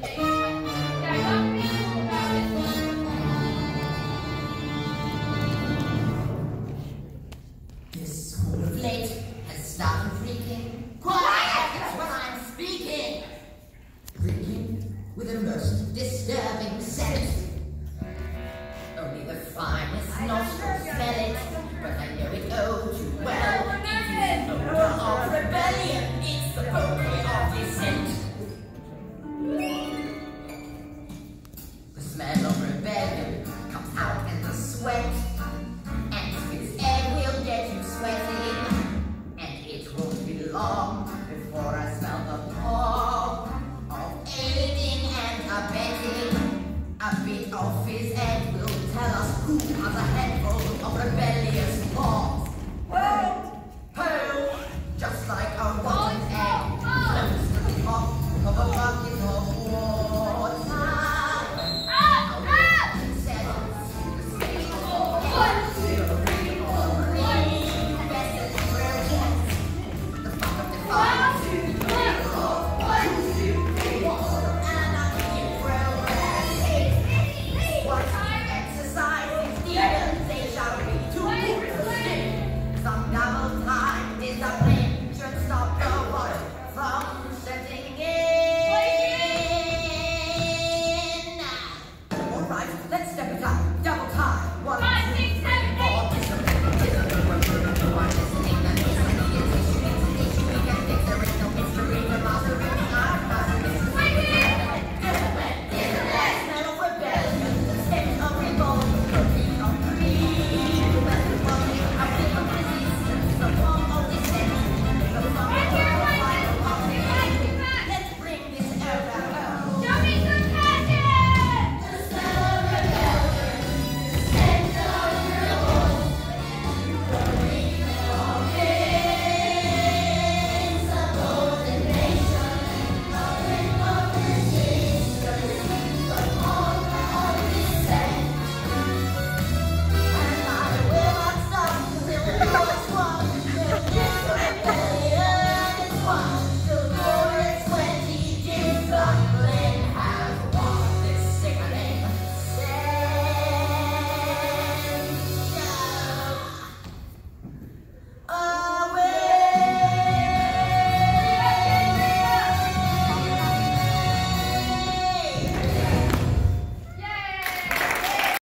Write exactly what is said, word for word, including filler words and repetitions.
This school of late has started freaking. Quiet! That's what I'm speaking! Drinking with a most disturbing scent. Only the finest nostrils smell it, but I know it oh too well. It is the odor of rebellion. It's the bouquet of dissent. The smell of rebellion comes out in the sweat, and this egg will get you sweating, and it won't be long before I smell the pall of aiding and abetting. A bit of his egg will tell us who has a head